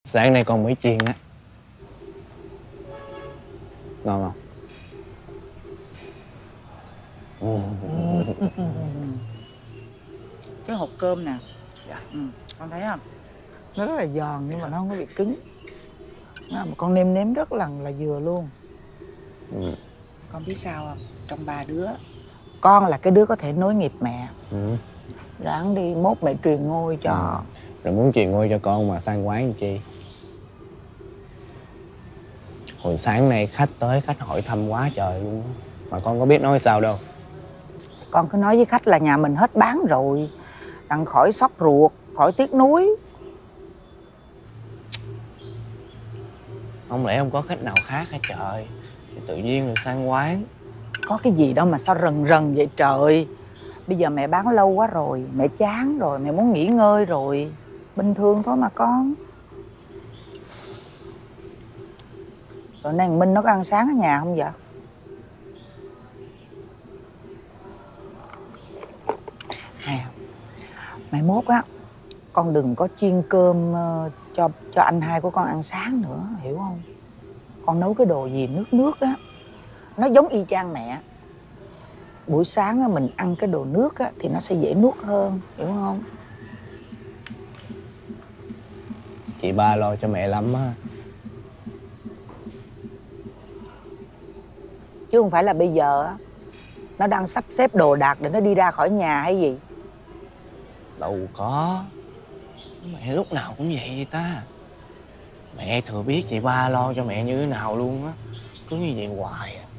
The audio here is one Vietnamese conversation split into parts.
Sáng nay con Mỹ chiên á. Ngon không? Cái hộp cơm nè. Dạ. Con thấy không? Nó rất là giòn nhưng mà nó không có bị cứng. Mà con nêm nếm rất là vừa luôn. Con biết sao không? Trong ba đứa, con là cái đứa có thể nối nghiệp mẹ. Ráng đi, mốt mẹ truyền ngôi cho. Rồi muốn truyền ngôi cho con mà sang quán làm chi? Hồi sáng nay khách tới, khách hỏi thăm quá trời luôn. Mà con có biết nói sao đâu. Con cứ nói với khách là nhà mình hết bán rồi, đặng khỏi xót ruột, khỏi tiếc nuối. Không lẽ không có khách nào khác hả trời? Thì tự nhiên rồi sang quán. Có cái gì đâu mà sao rần rần vậy trời. Bây giờ mẹ bán lâu quá rồi, mẹ chán rồi, mẹ muốn nghỉ ngơi rồi. Bình thường thôi mà con. Rồi nay thằng Minh nó có ăn sáng ở nhà không vậy? Nè, mai mốt á, con đừng có chiên cơm cho anh hai của con ăn sáng nữa, hiểu không? Con nấu cái đồ gì nước nước á, nó giống y chang mẹ. Buổi sáng á, mình ăn cái đồ nước á, thì nó sẽ dễ nuốt hơn, hiểu không? Chị ba lo cho mẹ lắm á. Chứ không phải là bây giờ á, nó đang sắp xếp đồ đạc để nó đi ra khỏi nhà hay gì. Đâu có. Mẹ lúc nào cũng vậy ta. Mẹ thừa biết chị ba lo cho mẹ như thế nào luôn á. Cứ như vậy hoài à.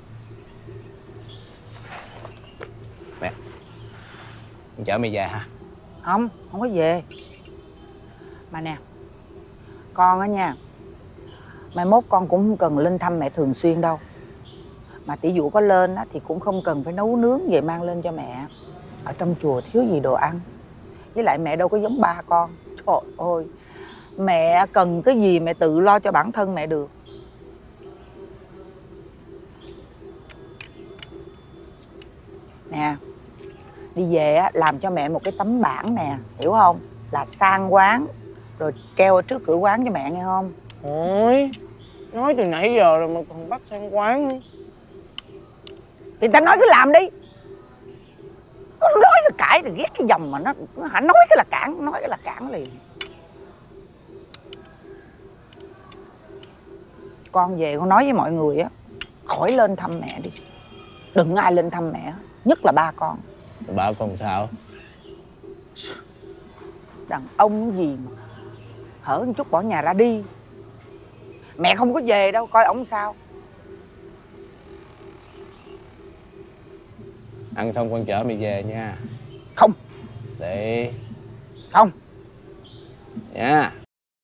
Mẹ, con chở mẹ về hả? Không, không có về. Mà nè, con á nha, mai mốt con cũng không cần lên thăm mẹ thường xuyên đâu. Mà tỷ dụ có lên á, thì cũng không cần phải nấu nướng về mang lên cho mẹ. Ở trong chùa thiếu gì đồ ăn. Với lại mẹ đâu có giống ba con. Trời ơi, mẹ cần cái gì mẹ tự lo cho bản thân mẹ được. Nè, đi về á, làm cho mẹ một cái tấm bảng nè, hiểu không? Là sang quán, rồi treo ở trước cửa quán cho mẹ, nghe không? Ôi, nói từ nãy giờ rồi mà còn bắt sang quán nữa. Thì ta nói cứ làm đi. Nó nói là cãi, thì ghét cái dòng mà nó hả, nói cái là cản, nói cái là cản liền. Con về con nói với mọi người á, khỏi lên thăm mẹ đi. Đừng ai lên thăm mẹ, nhất là ba con. Ba con sao? Đàn ông gì mà hở một chút bỏ nhà ra đi. Mẹ không có về đâu, coi ổng sao. Ăn xong con chở mày về nha. Không. Đi. Không. Nha.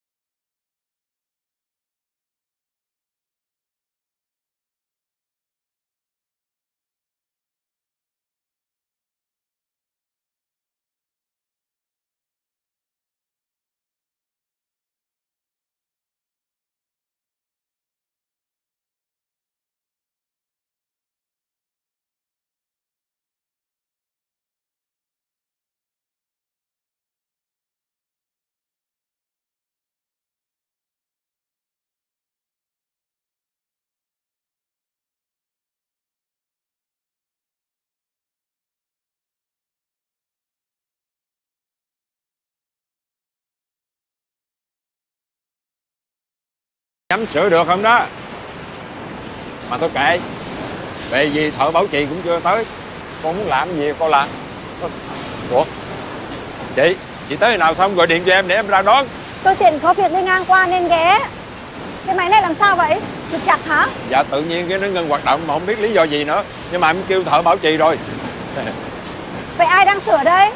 Nhắm sửa được không đó? Mà tôi kệ. Về gì thợ bảo trì cũng chưa tới. Con muốn làm gì con làm. Ủa? Chị tới nào xong gọi điện cho em để em ra đón. Tôi tiện có việc đi ngang qua nên ghé. Cái máy này làm sao vậy? Trục chặt hả? Dạ tự nhiên cái nó ngưng hoạt động mà không biết lý do gì nữa. Nhưng mà em kêu thợ bảo trì rồi. Vậy ai đang sửa đây?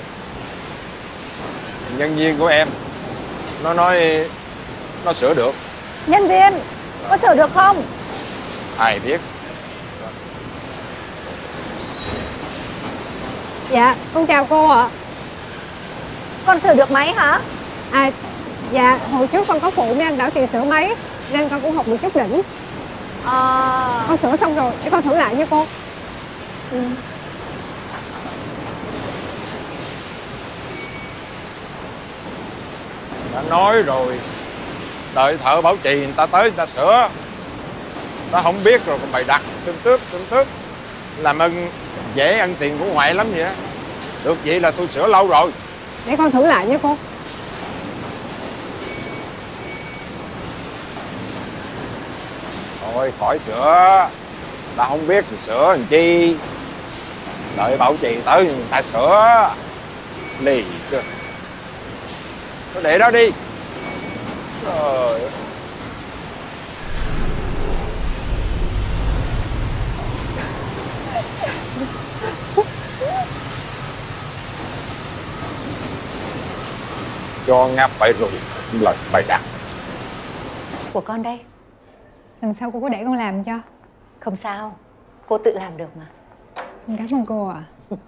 Nhân viên của em. Nó nói nó sửa được. Nhân viên, có sửa được không? Ai biết. Dạ, con chào cô ạ. Con sửa được máy hả? Dạ, hồi trước con có phụ mấy anh bảo trì sửa máy nên con cũng học một chút đỉnh. Con sửa xong rồi, để con thử lại nha cô. Đã nói rồi. Đợi thợ bảo trì người ta tới người ta sửa. Ta không biết rồi còn bày đặt tươm tướp. Làm ơn dễ ăn tiền của ngoại lắm vậy á. Được vậy là tôi sửa lâu rồi. Để con thử lại với cô. Thôi khỏi sửa. Ta không biết thì sửa làm chi. Đợi bảo trì tới người ta sửa. Lì cơ. Thôi để đó đi. Trời ơi. Cho ngáp phải rồi lời bày đặt. Của con đây. Lần sau cô có để con làm cho. Không sao, cô tự làm được mà. Cảm ơn cô ạ.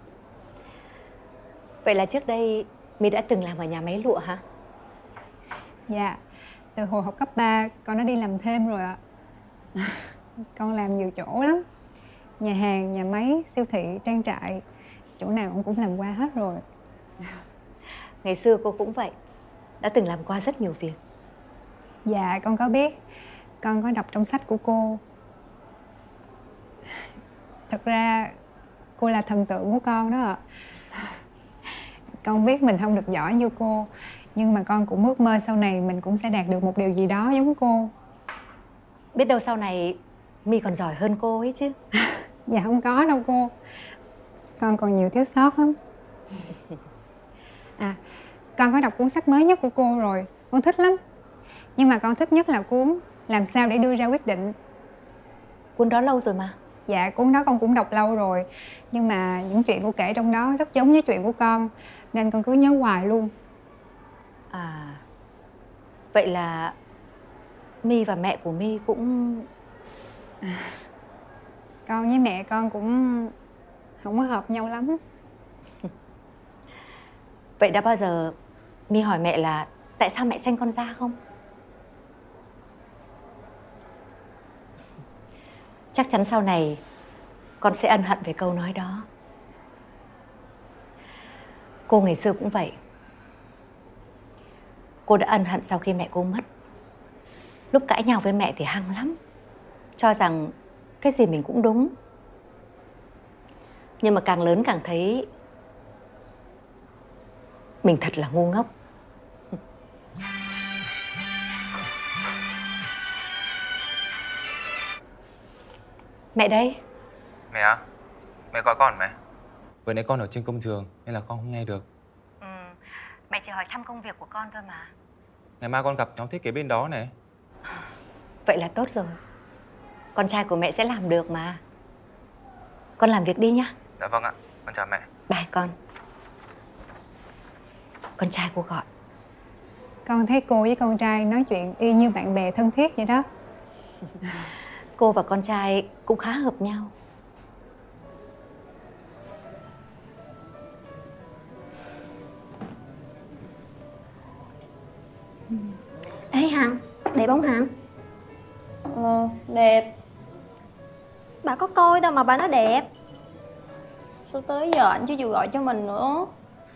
Vậy là trước đây My đã từng làm ở nhà máy lụa hả? Dạ, từ hồi học cấp 3 con đã đi làm thêm rồi ạ. Con làm nhiều chỗ lắm. Nhà hàng, nhà máy, siêu thị, trang trại. Chỗ nào con cũng làm qua hết rồi. Ngày xưa cô cũng vậy, đã từng làm qua rất nhiều việc. Dạ, con có biết. Con có đọc trong sách của cô. Thật ra cô là thần tượng của con đó ạ. Con biết mình không được giỏi như cô, nhưng mà con cũng ước mơ sau này mình cũng sẽ đạt được một điều gì đó giống cô. Biết đâu sau này My còn giỏi hơn cô ấy chứ. Dạ không có đâu cô. Con còn nhiều thiếu sót lắm. À, con có đọc cuốn sách mới nhất của cô rồi. Con thích lắm. Nhưng mà con thích nhất là cuốn Làm sao để đưa ra quyết định. Cuốn đó lâu rồi mà. Dạ, cuốn đó con cũng đọc lâu rồi. Nhưng mà những chuyện cô kể trong đó rất giống với chuyện của con, nên con cứ nhớ hoài luôn. À, vậy là My và mẹ của My cũng... Con với mẹ con cũng không có hợp nhau lắm. Vậy đã bao giờ My hỏi mẹ là tại sao mẹ sanh con ra không? Chắc chắn sau này con sẽ ân hận về câu nói đó. Cô ngày xưa cũng vậy. Cô đã ân hận sau khi mẹ cô mất. Lúc cãi nhau với mẹ thì hăng lắm, cho rằng cái gì mình cũng đúng. Nhưng mà càng lớn càng thấy mình thật là ngu ngốc. Mẹ đây. Mẹ à? Mẹ gọi con mẹ. Vừa nãy con ở trên công trường nên là con không nghe được. Mẹ chỉ hỏi thăm công việc của con thôi mà. Ngày mai con gặp nhóm thiết kế bên đó này. Vậy là tốt rồi. Con trai của mẹ sẽ làm được mà. Con làm việc đi nhá. Dạ vâng ạ, con chào mẹ. Bye con. Con trai cô gọi. Con thấy cô với con trai nói chuyện y như bạn bè thân thiết vậy đó. Cô và con trai cũng khá hợp nhau. Ê Hằng, đẹp không Hằng? Đẹp. Bà có coi đâu mà bà nói đẹp. Sao tới giờ anh chưa chịu gọi cho mình nữa?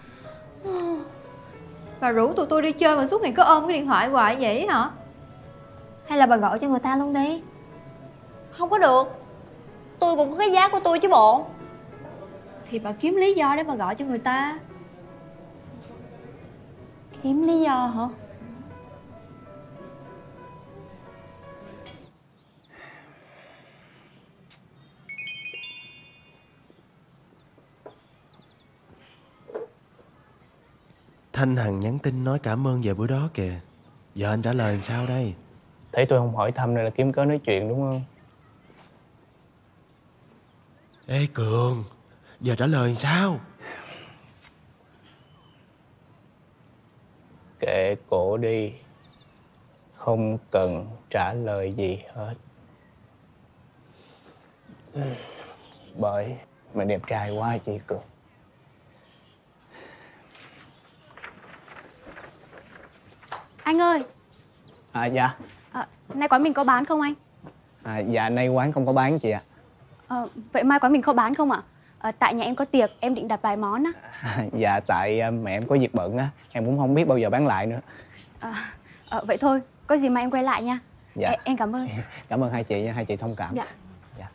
Bà rủ tụi tôi đi chơi mà suốt ngày cứ ôm cái điện thoại hoài vậy hả? Hay là bà gọi cho người ta luôn đi. Không có được. Tôi cũng có cái giá của tôi chứ bộ. Thì bà kiếm lý do để bà gọi cho người ta. Kiếm lý do hả? Thanh Hằng nhắn tin nói cảm ơn về bữa đó kìa. Giờ anh trả lời làm sao đây? Thấy tôi không hỏi thăm nên là kiếm cớ nói chuyện đúng không? Ê Cường, giờ trả lời làm sao? Kệ cổ đi. Không cần trả lời gì hết. Bởi mày đẹp trai quá chị Cường. Anh ơi. Dạ. Nay quán mình có bán không anh? Dạ nay quán không có bán chị ạ. Vậy mai quán mình có bán không ạ? Tại nhà em có tiệc, em định đặt vài món á. Dạ tại mẹ em có việc bận á, em cũng không biết bao giờ bán lại nữa. Vậy thôi, Có gì mà em quay lại nha. Dạ. Em cảm ơn. Cảm ơn hai chị nha, hai chị thông cảm. Dạ. Dạ.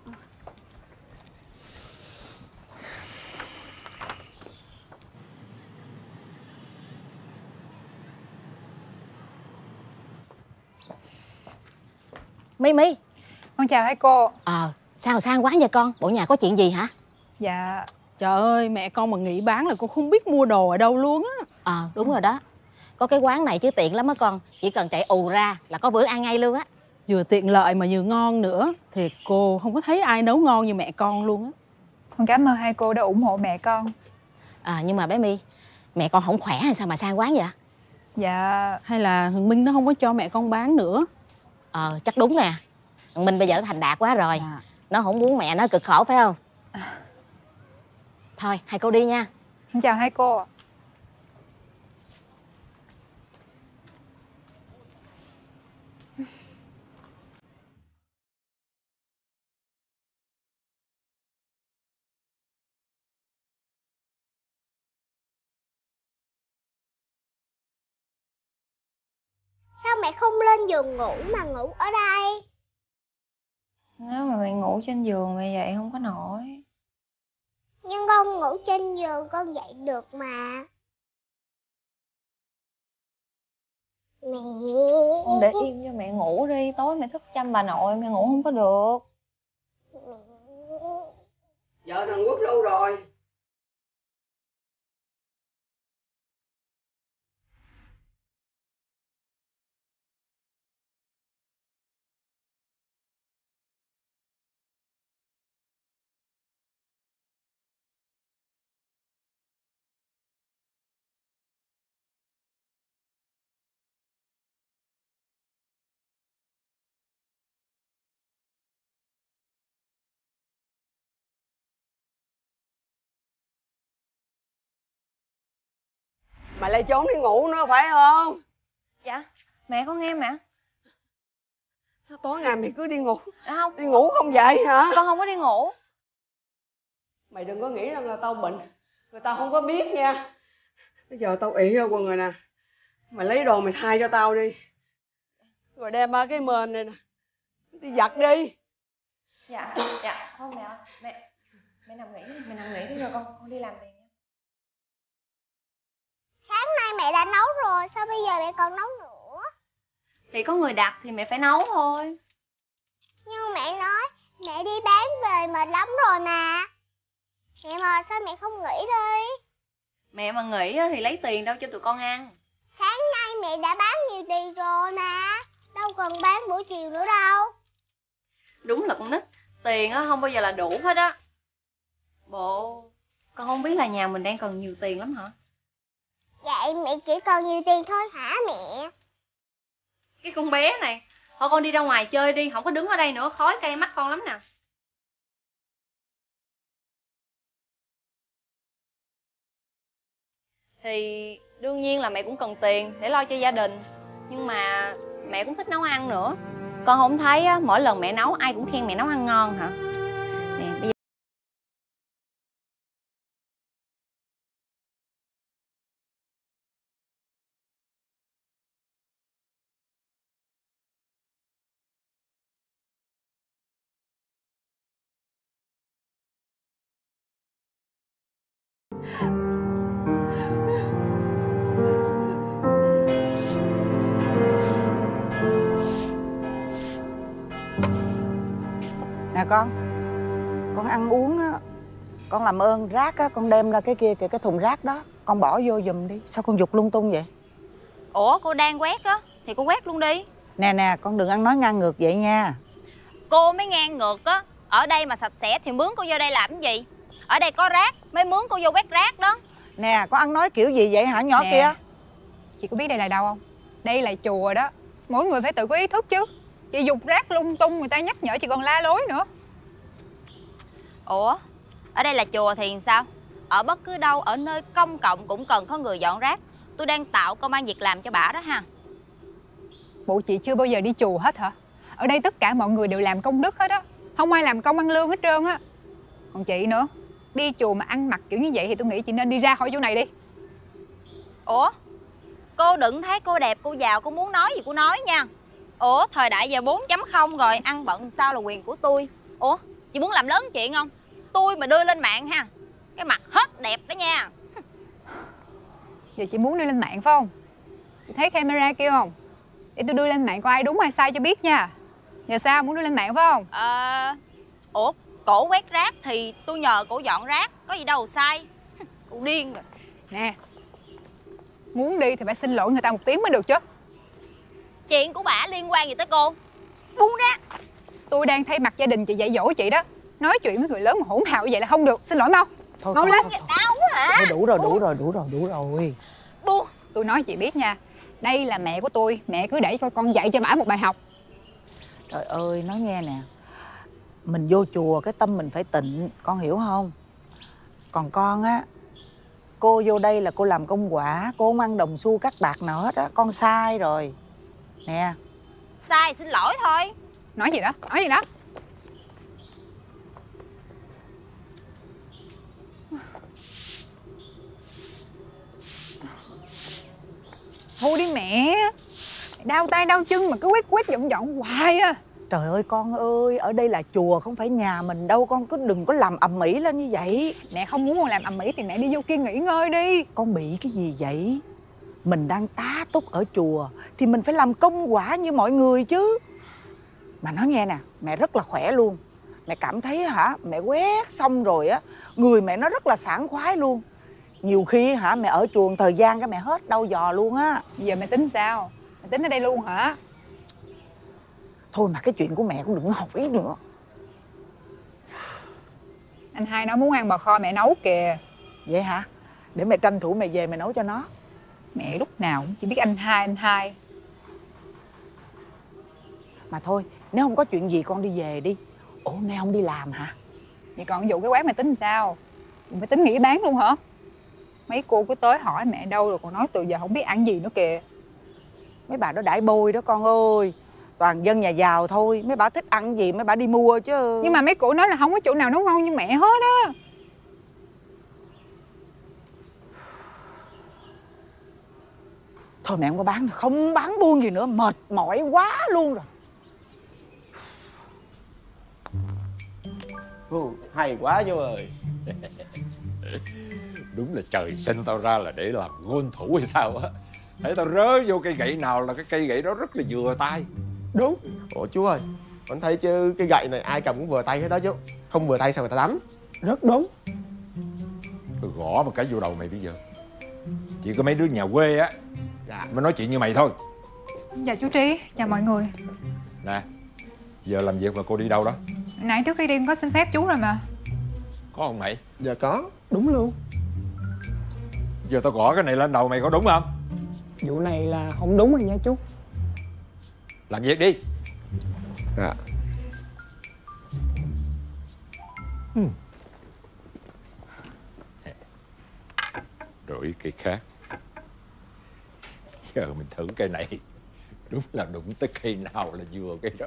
My My. Con chào hai cô. Sao sang quá vậy con? Bộ nhà có chuyện gì hả? Dạ. Trời ơi, mẹ con mà nghỉ bán là con không biết mua đồ ở đâu luôn á. Đúng rồi đó. Có cái quán này chứ tiện lắm á con. Chỉ cần chạy ù ra là có bữa ăn ngay luôn á. Vừa tiện lợi mà vừa ngon nữa. Thiệt cô không có thấy ai nấu ngon như mẹ con luôn á. Con cảm ơn hai cô đã ủng hộ mẹ con. Nhưng mà bé My, mẹ con không khỏe hay sao mà sang quán vậy? Dạ. Hay là thằng Minh nó không có cho mẹ con bán nữa? Chắc đúng nè. Thằng Minh bây giờ nó thành đạt quá rồi. Nó không muốn mẹ nó cực khổ phải không? Thôi hai cô đi nha. Con chào hai cô. Sao mẹ không lên giường ngủ mà ngủ ở đây? Nếu mà mẹ ngủ trên giường mẹ dậy không có nổi. Nhưng con ngủ trên giường con dậy được mà. Mẹ... Con để im cho mẹ ngủ đi. Tối mẹ thức chăm bà nội mẹ ngủ không có được. Vợ thằng Quốc đâu rồi? Mày lại trốn đi ngủ nữa phải không? Dạ. Mẹ có nghe mẹ. Sao tối ngày mày cứ đi ngủ? Không. Đi ngủ không vậy hả? Con không có đi ngủ. Mày đừng có nghĩ rằng là tao bệnh. Người ta không có biết nha. Bây giờ tao ị ra quần rồi nè. Mày lấy đồ mày thay cho tao đi. Rồi đem ba cái mền này nè. Đi giặt đi. Dạ. Dạ. Thôi mẹ ơi. Mẹ nằm nghỉ đi. Mẹ nằm nghỉ đi rồi con đi làm liền. Sáng nay mẹ đã nấu rồi, sao bây giờ mẹ còn nấu nữa? Thì có người đặt thì mẹ phải nấu thôi. Nhưng mẹ nói mẹ đi bán về mệt lắm rồi mà. Mẹ mệt sao mẹ không nghỉ đi? Mẹ mà nghỉ thì lấy tiền đâu cho tụi con ăn. Sáng nay mẹ đã bán nhiều tiền rồi mà. Đâu cần bán buổi chiều nữa đâu. Đúng là con nít. Tiền không bao giờ là đủ hết á. Bộ con không biết là nhà mình đang cần nhiều tiền lắm hả? Vậy mẹ chỉ cần nhiều tiền thôi hả mẹ? Cái con bé này. Thôi con đi ra ngoài chơi đi. Không có đứng ở đây nữa. Khói cay mắt con lắm nè. Thì đương nhiên là mẹ cũng cần tiền để lo cho gia đình. Nhưng mà mẹ cũng thích nấu ăn nữa. Con không thấy á, mỗi lần mẹ nấu ai cũng khen mẹ nấu ăn ngon hả? Nè bây giờ Nè con ăn uống á, con làm ơn rác á, con đem ra cái kia kìa, cái thùng rác đó, con bỏ vô giùm đi. Sao con giục lung tung vậy? Ủa cô đang quét á, thì cô quét luôn đi. Nè, con đừng ăn nói ngang ngược vậy nha. Cô mới ngang ngược á. Ở đây mà sạch sẽ thì mướn cô vô đây làm cái gì? Ở đây có rác, mới mướn cô vô quét rác đó. Nè, có ăn nói kiểu gì vậy hả nhỏ kia? Chị có biết đây là đâu không? Đây là chùa đó. Mỗi người phải tự có ý thức chứ. Chị dục rác lung tung người ta nhắc nhở chị còn la lối nữa. Ủa, ở đây là chùa thì sao? Ở bất cứ đâu, ở nơi công cộng cũng cần có người dọn rác. Tôi đang tạo công ăn việc làm cho bả đó ha. Bộ chị chưa bao giờ đi chùa hết hả? Ở đây tất cả mọi người đều làm công đức hết á. Không ai làm công ăn lương hết trơn á. Còn chị nữa, đi chùa mà ăn mặc kiểu như vậy thì tôi nghĩ chị nên đi ra khỏi chỗ này đi. Ủa, Cô đừng thấy cô đẹp, cô giàu, cô muốn nói gì cô nói nha. Ủa, thời đại giờ 4.0 rồi, ăn bận sao là quyền của tôi. Ủa, chị muốn làm lớn chuyện không? Tôi mà đưa lên mạng ha, cái mặt hết đẹp đó nha. Giờ chị muốn đưa lên mạng phải không? Chị thấy camera kia không? Để tôi đưa lên mạng coi ai đúng ai sai cho biết nha. Giờ sao, muốn đưa lên mạng phải không? Ủa, cổ quét rác thì tôi nhờ cổ dọn rác, có gì đâu sai. Cô điên rồi. Nè, muốn đi thì phải xin lỗi người ta một tiếng mới được chứ. Chuyện của bả liên quan gì tới cô? Buông ra. Tôi đang thay mặt gia đình chị dạy dỗ chị đó. Nói chuyện với người lớn mà hỗn hào vậy là không được. Xin lỗi mau. Mau lên. Đau quá hả? Thôi đủ rồi. Buông. Tôi nói chị biết nha, đây là mẹ của tôi. Mẹ cứ để cho con dạy cho bả một bài học. Trời ơi, nói nghe nè, mình vô chùa cái tâm mình phải tịnh, con hiểu không? Còn con á, cô vô đây là cô làm công quả, cô không ăn đồng xu cắt bạc nào hết á. Con sai rồi nè. Sai xin lỗi thôi. Nói gì đó? Thôi đi mẹ. Đau tay đau chân mà cứ quét dọn hoài à. Trời ơi con ơi, ở đây là chùa không phải nhà mình đâu. Con cứ đừng có làm ầm ĩ lên như vậy. Mẹ không muốn con làm ầm ĩ thì mẹ đi vô kia nghỉ ngơi đi. Con bị cái gì vậy? Mình đang tá túc ở chùa thì mình phải làm công quả như mọi người chứ. Mà nói nghe nè, mẹ rất là khỏe luôn. Mẹ cảm thấy hả, mẹ quét xong rồi á, người mẹ nó rất là sảng khoái luôn. Nhiều khi hả, mẹ ở chùa thời gian cái mẹ hết đau giò luôn á. Giờ mẹ tính sao? Mẹ tính ở đây luôn hả? Thôi mà cái chuyện của mẹ cũng đừng hỏi nữa. Anh Hai nó muốn ăn bò kho mẹ nấu kìa. Vậy hả? Để mẹ tranh thủ mẹ về mẹ nấu cho nó. Mẹ lúc nào cũng chỉ biết anh Hai. Mà thôi, nếu không có chuyện gì con đi về đi. Ủa nay không đi làm hả? Vậy còn vụ cái quán mày tính sao? Mày tính nghỉ bán luôn hả? Mấy cô cứ tới hỏi mẹ đâu rồi còn nói từ giờ không biết ăn gì nữa kìa. Mấy bà đó đãi bôi đó con ơi. Toàn dân nhà giàu thôi. Mấy bà thích ăn gì mấy bà đi mua chứ. Nhưng mà mấy cô nói là không có chỗ nào nấu ngon như mẹ hết á. Thôi mẹ không có bán, không bán buôn gì nữa. Mệt mỏi quá luôn rồi. Hay quá chú ơi. Đúng là trời sinh tao ra là để làm gôn thủ hay sao á. Thấy tao rớ vô cây gậy nào là cái cây gậy đó rất là vừa tay. Đúng. Ủa chú ơi, anh thấy chứ cái gậy này ai cầm cũng vừa tay hết đó chú. Không vừa tay sao người ta đánh. Rất đúng. Tôi gõ một cái vô đầu mày bây giờ. Chỉ có mấy đứa nhà quê á mới nói chuyện như mày thôi. Chào chú Trí, chào mọi người. Nè, giờ làm việc là cô đi đâu đó? Nãy trước khi đi có xin phép chú rồi mà. Có không mày? Dạ có. Đúng luôn. Giờ tao gõ cái này lên đầu mày có đúng không? Vụ này là không đúng rồi nha chú. Làm việc đi. Dạ. Đổi cây khác. Giờ mình thử cây này. Đúng là đụng tới cây nào là vừa cây đó.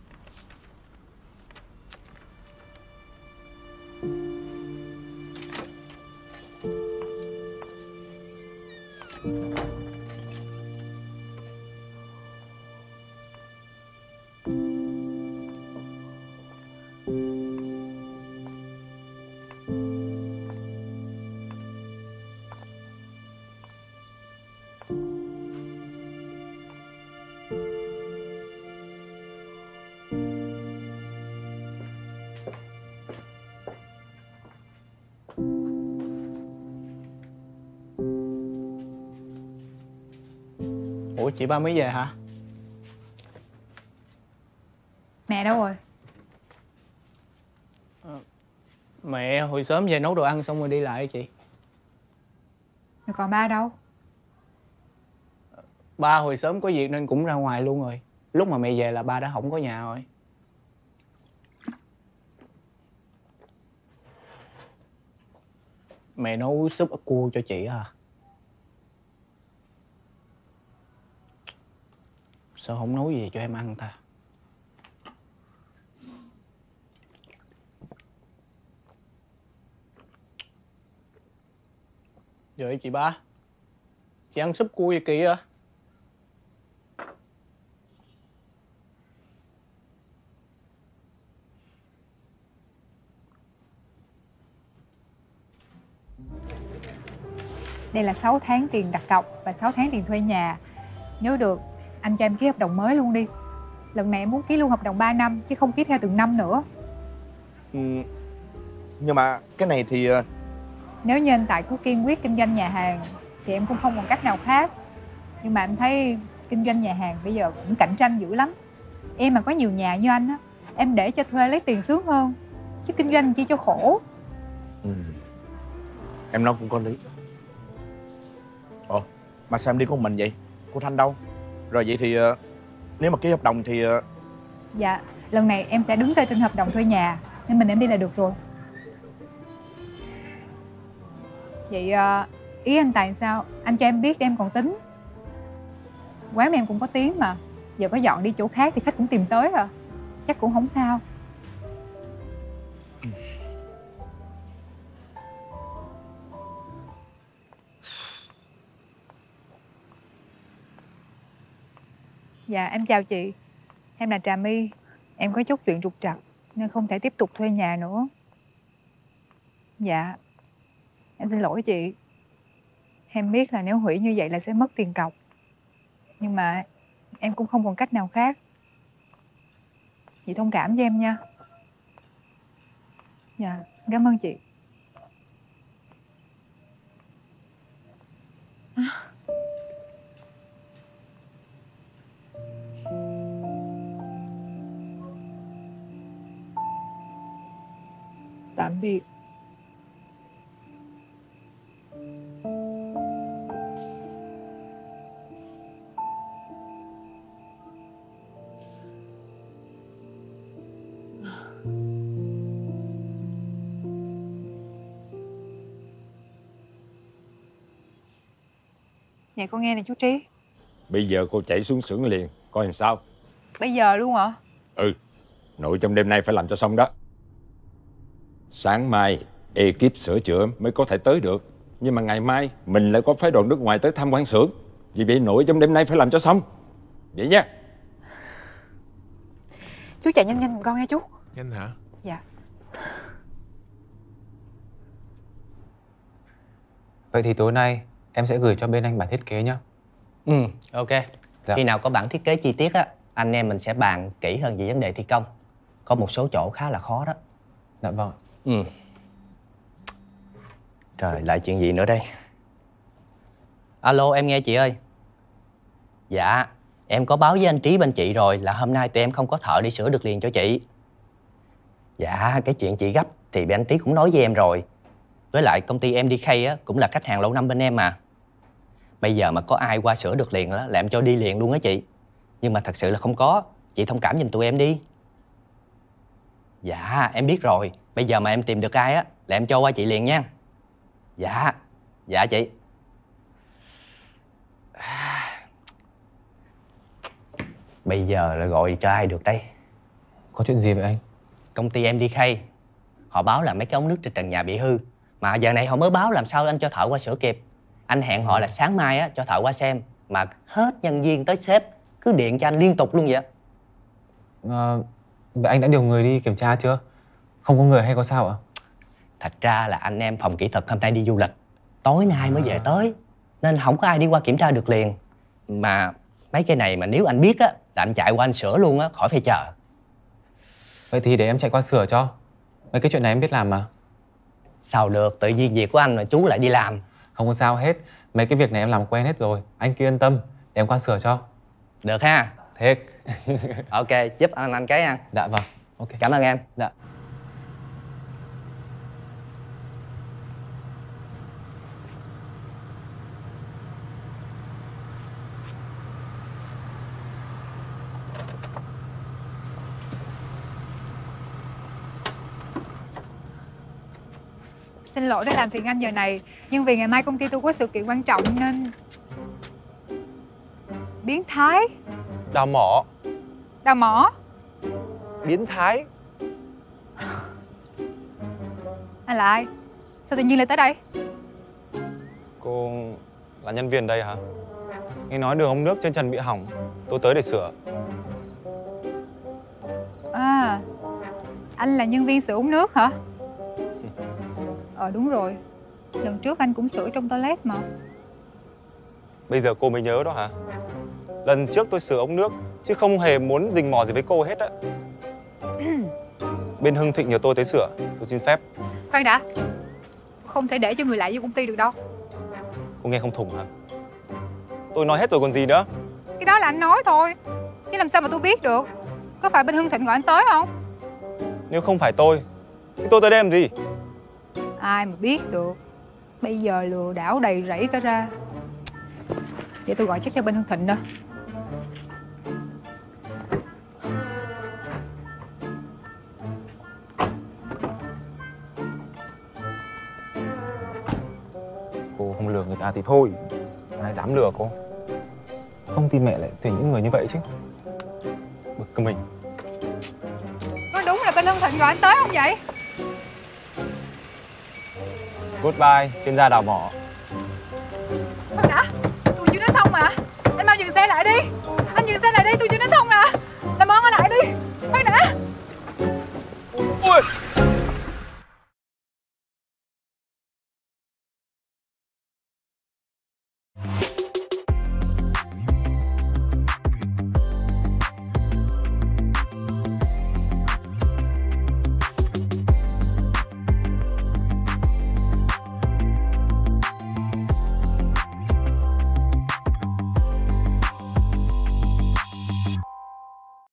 Ủa chị ba mới về hả? Mẹ đâu rồi? Mẹ hồi sớm về nấu đồ ăn xong rồi đi lại chị. Rồi còn ba đâu? Ba hồi sớm có việc nên cũng ra ngoài luôn rồi. Lúc mà mẹ về là ba đã không có nhà rồi. Mẹ nấu súp ức cua cho chị à? Sao không nấu gì cho em ăn ta? Vậy chị ba, Chị ăn súp cua gì kỳ à? Đây là 6 tháng tiền đặt cọc và 6 tháng tiền thuê nhà. Nếu được, anh cho em ký hợp đồng mới luôn đi. Lần này em muốn ký luôn hợp đồng 3 năm chứ không ký theo từng năm nữa. Nhưng mà cái này thì Nếu như anh Tài cứ kiên quyết kinh doanh nhà hàng thì em cũng không còn cách nào khác. Nhưng mà em thấy kinh doanh nhà hàng bây giờ cũng cạnh tranh dữ lắm. Em mà có nhiều nhà như anh á, em để cho thuê lấy tiền sướng hơn, chứ kinh doanh chi cho khổ. em nói cũng có lý. Ủa mà sao em đi con mình vậy? Cô Thanh đâu? Rồi vậy thì nếu mà ký hợp đồng thì Dạ, lần này em sẽ đứng tên trên hợp đồng thuê nhà, nên mình em đi là được rồi. Vậy ý anh Tài sao? Anh cho em biết để em còn tính. Quán em cũng có tiếng mà. Giờ có dọn đi chỗ khác thì khách cũng tìm tới à. Chắc cũng không sao. Dạ em chào chị. Em là Trà My. Em có chút chuyện trục trặc nên không thể tiếp tục thuê nhà nữa. Dạ em xin lỗi chị. Em biết là nếu hủy như vậy là sẽ mất tiền cọc, nhưng mà em cũng không còn cách nào khác. Chị thông cảm cho em nha. Dạ cảm ơn chị. Tạm biệt. Dạ con nghe này chú Trí. Bây giờ cô chạy xuống xưởng liền, coi làm sao. Bây giờ luôn hả? Ừ, nội trong đêm nay phải làm cho xong đó. Sáng mai ekip sửa chữa mới có thể tới được, nhưng mà ngày mai mình lại có phái đoàn nước ngoài tới tham quan xưởng. Vì vậy nội trong đêm nay phải làm cho xong. Vậy nha. Chú chạy nhanh nhanh con nghe chú. Nhanh hả? Dạ. Vậy thì tối nay em sẽ gửi cho bên anh bản thiết kế nhá. Ok. Dạ. Khi nào có bản thiết kế chi tiết á, anh em mình sẽ bàn kỹ hơn về vấn đề thi công. Có một số chỗ khá là khó đó. Dạ vâng. Trời, lại chuyện gì nữa đây? Alo, em nghe chị ơi. Dạ, em có báo với anh Trí bên chị rồi là hôm nay tụi em không có thợ đi sửa được liền cho chị. Dạ, cái chuyện chị gấp thì bên anh Trí cũng nói với em rồi. Với lại công ty MDK á, cũng là khách hàng lâu năm bên em mà. Bây giờ mà có ai qua sửa được liền đó là em cho đi liền luôn á chị. Nhưng mà thật sự là không có. Chị thông cảm giùm tụi em đi. Dạ, em biết rồi. Bây giờ mà em tìm được ai á là em cho qua chị liền nha. Dạ, dạ chị. Bây giờ là gọi cho ai được đây? Có chuyện gì vậy anh? Công ty MDK họ báo là mấy cái ống nước trên trần nhà bị hư. Mà giờ này họ mới báo làm sao anh cho thợ qua sửa kịp. Anh hẹn họ là sáng mai á cho thợ qua xem. Mà hết nhân viên tới sếp cứ điện cho anh liên tục luôn vậy. Vậy anh đã điều người đi kiểm tra chưa? Không có người hay có sao ạ? Thật ra là anh em phòng kỹ thuật hôm nay đi du lịch, tối nay mới về tới, nên không có ai đi qua kiểm tra được liền. Mà mấy cái này mà nếu anh biết á là anh chạy qua anh sửa luôn á, khỏi phải chờ. Vậy thì để em chạy qua sửa cho. Mấy cái chuyện này em biết làm mà. Sao được, tự nhiên việc của anh mà chú lại đi làm. Không có sao hết. Mấy cái việc này em làm quen hết rồi. Anh cứ yên tâm, để em qua sửa cho. Được ha. Thiệt. Ok, giúp anh cái nha. Dạ vâng. Ok. Cảm ơn em. Dạ. Xin lỗi đã làm phiền anh giờ này, nhưng vì ngày mai công ty tôi có sự kiện quan trọng nên... Biến thái? Đào mỏ. Đào mỏ? Biến thái. Anh là ai? Sao tự nhiên lại tới đây? Cô Là nhân viên đây hả? Nghe nói đường ống nước trên trần bị hỏng, tôi tới để sửa. À, anh là nhân viên sửa ống nước hả? Đúng rồi, lần trước anh cũng sửa trong toilet mà. Bây giờ cô mới nhớ đó hả? Lần trước tôi sửa ống nước chứ không hề muốn rình mò gì với cô hết á. Bên Hưng Thịnh nhờ tôi tới sửa, tôi xin phép. Khoan đã, không thể để cho người lạ vô công ty được đâu. Cô nghe không thủng hả? Tôi nói hết rồi còn gì nữa. Cái đó là anh nói thôi, chứ làm sao mà tôi biết được. Có phải bên Hưng Thịnh gọi anh tới không? Nếu không phải tôi, thì tôi tới đây làm gì? Ai mà biết được. Bây giờ lừa đảo đầy rẫy cả ra. Để tôi gọi chắc cho bên Hưng Thịnh đó. Cô không lừa người ta thì thôi, ai dám lừa cô. Công ty mẹ lại tuyển những người như vậy chứ. Bực cơ mình. Có đúng là bên Hưng Thịnh gọi anh tới không vậy? Goodbye, chuyên gia đào mỏ. Thôi đã, tôi chưa nói xong mà. Anh mau dừng xe lại đi. Anh dừng xe lại đi, tôi chưa nói xong